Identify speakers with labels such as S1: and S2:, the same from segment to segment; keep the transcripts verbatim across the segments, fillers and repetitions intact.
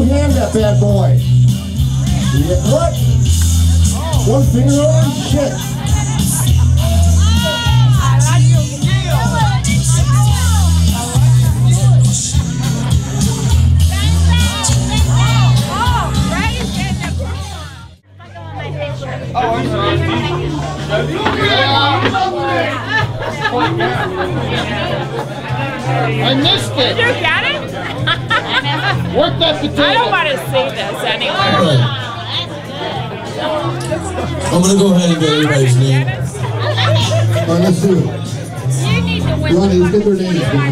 S1: hand that bad boy. Yeah, what? One finger on? Shit.
S2: I missed it.
S3: Did you get it?
S2: Work that potato.
S3: I don't want to see this anywhere.
S4: Right. I'm gonna go ahead and get everybody's name.
S1: All right, let's do it.
S3: You need to win.
S1: Ronnie, let's get their names.
S3: Where's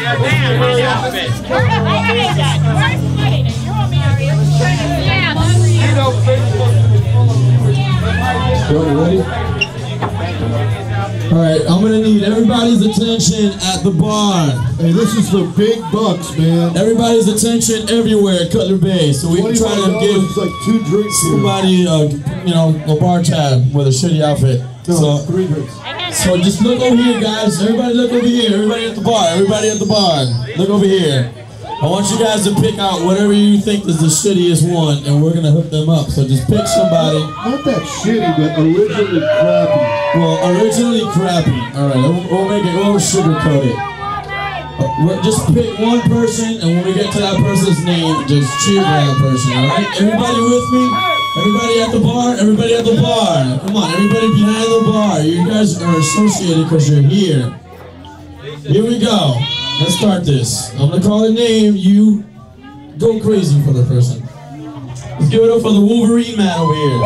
S3: Buddy? You want me to read? Yeah, that's
S2: You know, Facebook is full of
S1: Ronnie, ready?
S4: Alright, I'm gonna need everybody's attention at the bar.
S1: Hey, this is for big bucks, man.
S4: Everybody's attention everywhere at Cutler Bay. So we can try to give
S1: It's like two drinks here.
S4: somebody, uh, you know, a bar tab with a shitty outfit.
S1: No,
S4: So,
S1: three drinks.
S4: so just look over here, guys. Everybody look over here. Everybody at the bar. Everybody at the bar. Look over here. I want you guys to pick out whatever you think is the shittiest one, and we're gonna hook them up. So just pick somebody.
S1: Not that shitty, but originally crappy.
S4: Well, originally crappy. All right, we'll, we'll make it. We'll sugarcoat it. Uh, we're- just pick one person, and when we get to that person's name, just cheer for that person. All right, everybody with me? Everybody at the bar. Everybody at the bar. Come on, everybody behind the bar. You guys are associated because you're here. Here we go. Let's start this. I'm gonna call a name. You go crazy for the person. Let's give it up for the Wolverine man over here.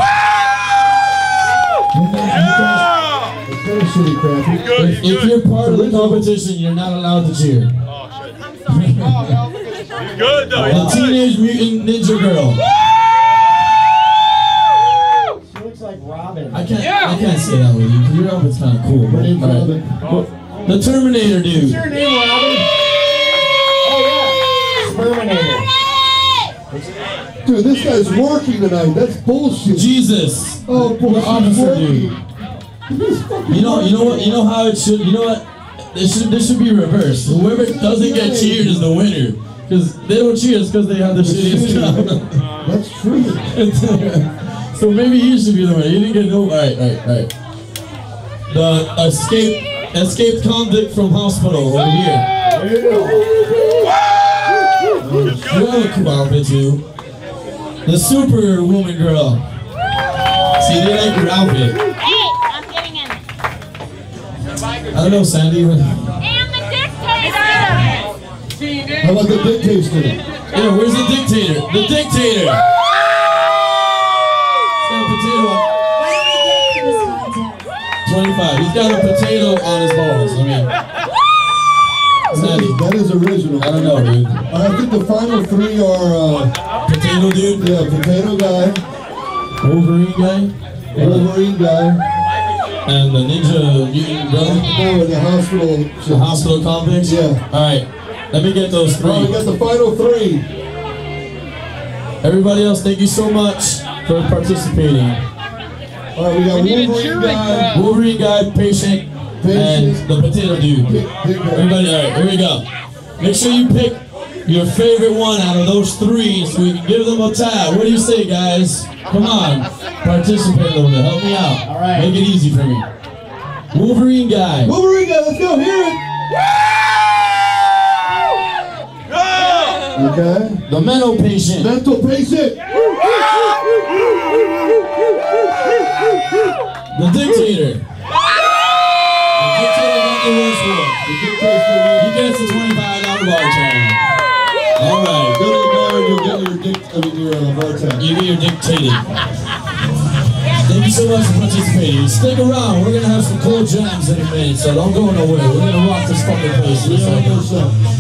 S1: It's kind of shitty crappy.
S4: If, if you're part of the competition, you're not allowed to cheer.
S5: Good though.
S4: The Teenage Mutant Ninja Girl.
S6: She looks like Robin.
S4: I can't. I can't say that with you because your outfit's kind of cool.
S1: Her name's
S4: All
S1: Robin.
S4: right. The Terminator dude.
S6: What's your name, Robin? Oh yeah, Sperminator.
S1: Dude, this guy's working tonight. That's bullshit.
S4: Jesus.
S1: Oh, boy,
S4: The
S1: she's
S4: officer
S1: working.
S4: dude. You know. You know what? You know how it should. You know what? This should. This should be reversed. Whoever doesn't get cheered is the winner. Because they don't cheer because they have the shittiest crown.
S1: That's true.
S4: So maybe he should be the winner. You didn't get no. All right. All right. All right. The escape. Escaped convict from hospital over here. You have a cool outfit too. The super woman girl. See, they like your outfit.
S3: Hey, I'm getting in.
S4: I don't know, Sandy.
S3: And the dictator.
S1: How about the dictator?
S4: Yeah, where's the dictator? The dictator. He's got a potato on. twenty-five. He's got a potato on his balls. I mean, Sandy.
S1: That is original.
S4: I don't know, dude.
S1: I think the final three are uh,
S4: Potato dude.
S1: yeah, potato guy,
S4: Wolverine guy.
S1: Wolverine guy,
S4: And the ninja mutant girl.
S1: no, the hospital.
S4: The hospital convicts?
S1: Yeah.
S4: Alright, let me get those
S1: Oh, we
S4: three.
S1: got the final three.
S4: Everybody else, thank you so much for participating.
S1: All right, we got
S2: We need a
S1: Wolverine
S2: cheering
S1: guy.
S2: crowd.
S4: Wolverine guy, patient, and the potato dude.
S1: Big, big guy.
S4: Everybody, alright, here we go. Make sure you pick your favorite one out of those three so we can give them a tab. What do you say, guys? Come on, participate a little bit. Help me out.
S6: All right.
S4: Make it easy for me. Wolverine guy.
S1: Wolverine guy, let's go, hear it. Okay.
S4: The mental patient.
S1: Mental patient.
S4: The dictator. The dictator got the worst one.
S1: The dictator.
S4: He gets a twenty-five dollar bar tab. All right.
S1: Go to the bar and you'll get your dick, I mean, your uh, bar tab.
S4: You get your dictated. Thank you so much for participating. Stick around. We're going to have some cool jams in a minute, so don't go nowhere. We're going to rock this fucking place.
S1: Yeah, I know so.